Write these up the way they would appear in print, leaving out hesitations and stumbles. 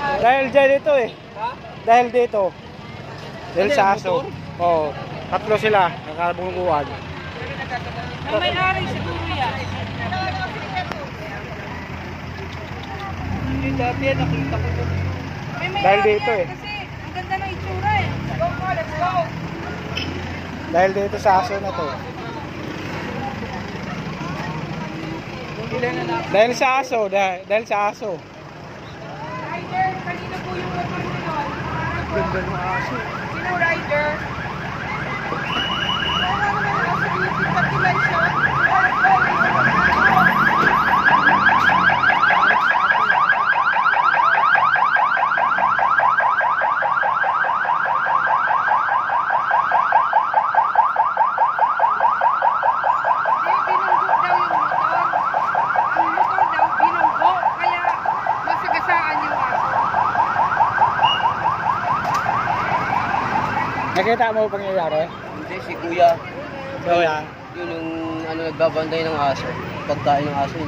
Dahil dyan ito eh. Ha? Dahil dito. Dahil Ano sa yan, aso. motor? Oo. Tatlo sila. Nakabungguan. Ang may-ari siguro yan. Hindi, dati yan, nakita ko ito. May may-ari Dahil dito yan eh. Kasi ang ganda ng itsura eh. Go, let's go. Dahil dito sa aso na to. Ilan na Dahil sa aso. Dahil sa aso. Rider, kanina po yung motor mo yun. ganda ng aso. Sino rider? Wala naman ang aso dito. Pagkilay siya. Nakita mo pangyayari? Hindi, si Kuya. So yan. Yun yung ano, nagbabantay ng aso. Pagkain ng aso yun.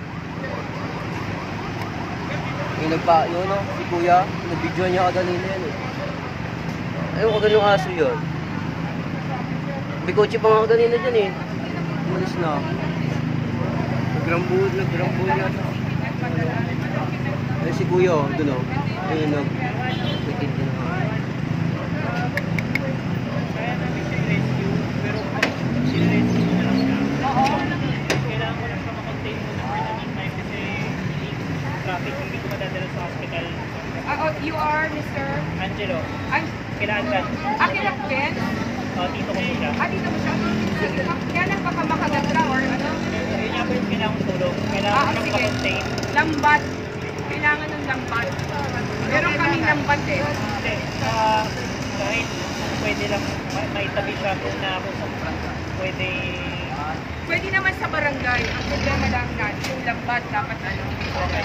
Yung yun no, si Kuya, nabidyoan niya kaganina yan eh. Ayun, kaganina yung aso yun. May kotse pa nga kaganina dyan eh. Umalis na. Nagrambul yan. Ayun si Kuya, doon o. Ayun, nagtitintin na. Hindi ko madadala sa hospital. You are Mr. Angelo, I'm kailangan ka. Akira Ben. Tito ko siya. Dito mo siya. Sige, kailan ka pa makagandra or ano? Yun nga po yung kailangan kong tulong. Kailangan ko Sige. contain. Lambat. Kailangan ng lambat. Meron kaming lambat eh. Hindi, kahit pwede lang maitabi siya kung na ako sa pwede. Pwede naman sa barangay. Ang problema lang natin, yung lambat dapat ano. Okay.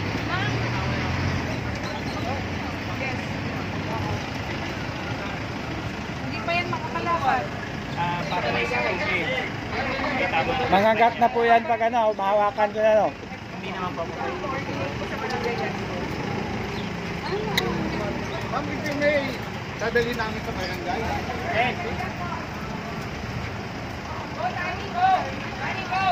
Yes. Hindi pa yan makakalakad. Para may sa tubig. May tabo na. Mangagat na po yan pag ano, mahawakan ko na no. Hindi naman pa po. Ma'am, if you may, dadali namin sa barangay. Eh, Go, Danny, go! Danny, go!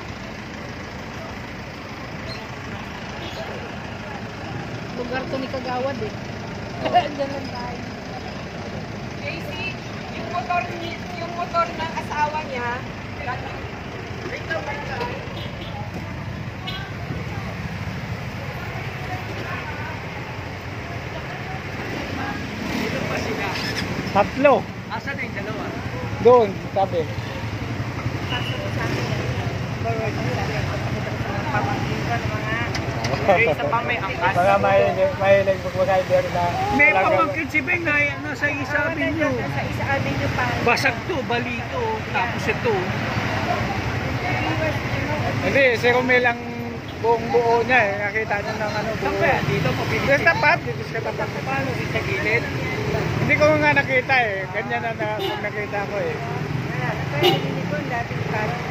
Lugar to ni Kagawad eh. Diyan lang tayo. Casey, yung motor ng asawa niya, dito barangay. Dito pa sila. Tatlo. Asan na yung dalawa? Doon, sabi. Isa pa may angkas. Mga mahilig mag-rider na. May talagang- pamangkin si Beng na nasa isa avenue. Sa isa avenue pa. Basag to, balito. Tapos ito. Hindi, si Romel ang buong buo niya eh. Nakita niya ng ano buo. Saan dito? Dito sa tapat, dito sa tapat. Paano dito sa gilid? Hindi ko nga nakita eh. Ganyan na kung nakita ko eh. Kaya hindi ko dating parang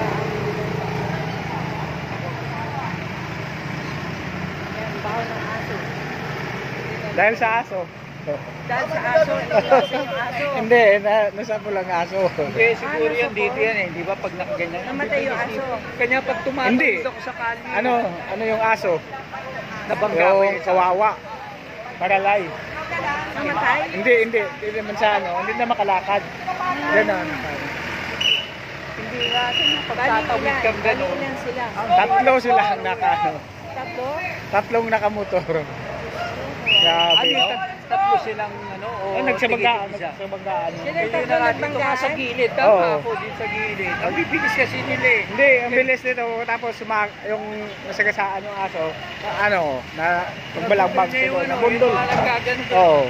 yan, baho ng aso. Dahil sa aso. Dahil sa aso, niliwas yung aso. Hindi, nasa pulang aso. Hindi, siguro yan dito yan eh. Di ba pag nakaganyan? Namatay yung aso. Kanya pag Hindi. tumatawid ako sa kali. Ano yung aso? Nabangga Yung kawawa. Paralay. Namatay? Hindi naman sa ano, hindi na makalakad. Ganon. Hindi natin pagtatawid kang gano'n. Bali ilan sila? Tatlo sila ang nakaano. Tatlo? Tatlong nakamotor. Ano Grabe. yung tatlo silang ano? O Nagsabanggaan. tigit-isa? Nagsabanggaan. Sila Hindi tatlo na natin ito nga sa nagbanggaan? gilid. Oo. Tama ako din sa gilid. Ang bibilis kasi nila eh. Hindi, ang bilis nito. Tapos yung nasagasaan yung aso, na pagbalagbag Nabundol ito. niya yung Nabundol. yung nagkaganto. Oo.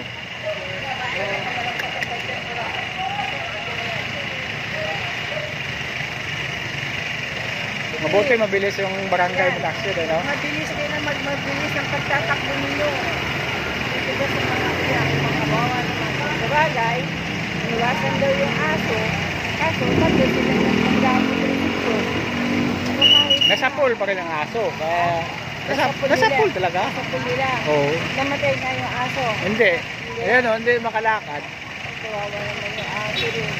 Mabuti mabilis yung barangay taxi, no? Mabilis din na mabilis ang pagtatakbo ninyo. Ito ba sa mga kaya, mga kawawa naman. Sa bagay, iwasan daw yung aso, kaso tatlo sila ng paggamit rin ito. So kahit Nasa pool pa rin ang aso. Kaya Nasa pool talaga? Nasa pool nila. Oo. Namatay nga yung aso. Hindi. Ayan o, hindi makalakad. Kawawa naman yung aso rin.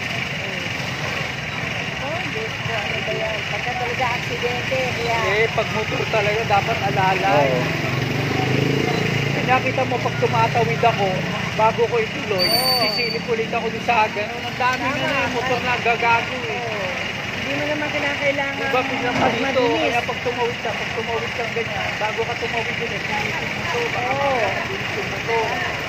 Oh, Diyos ko, ano ba yan? Pagka talaga aksidente, kaya... Pag motor talaga dapat alalay. Oo. Nakita mo pag tumatawid ako, bago ko ituloy, Oo. sisilip ulit ako doon sa ganun. Ang dami Tama. na yung motor na gagago eh. Oh, hindi mo naman kinakailangan Diba biglang pag malito, madinis. kaya pag tumawid kang ganyan, bago ka tumawid din eh, pinitin mo to, baka Oo. pinitin mo to.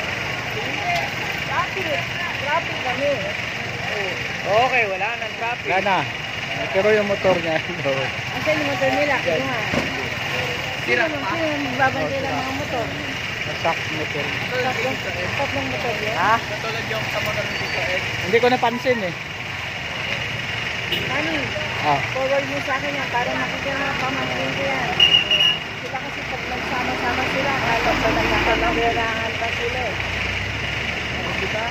Traffic kami. Okay, wala nang traffic. Wala na. Pero yung motor niya. Asan yung motor nila? Kinuha. Sino magbabantay ng mga motor? Nasak motor. Tatlong motor yun? Ha? Katulad yung sa mga dito Hindi ko napansin eh. Mami, Ah. forward mo sa akin yan para makita ng mga pamangkin ko yan. Sila kasi pag nagsama-sama sila, kala sa nagkakalawirangan pa sila eh. Diba?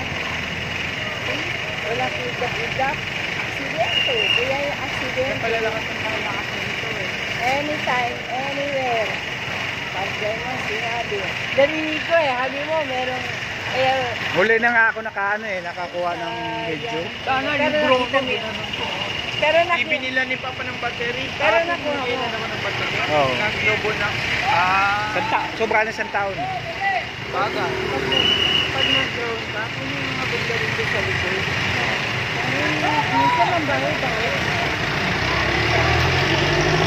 Wala higap-higap. Aksidente. Kaya yung aksidente. palalakas ng mga lakas nito eh. Anytime, anywhere. Pag gano'n sinabi. Narinig ko eh, habi mo, merong, kaya, Huli na nga ako nakakuha ng video. Sana Pero yung drone nakita mo, mo- ginanong ko. pero Ibinili nila ni Papa ng battery. Pero Tapos nakuha bumili mo. na naman ng battery. Oo. Nag-globo na. Sobra na isang taon. Baga. Pag nag-drone ka, kung yung mga bigla rin doon sa likod. minsan ang bahay.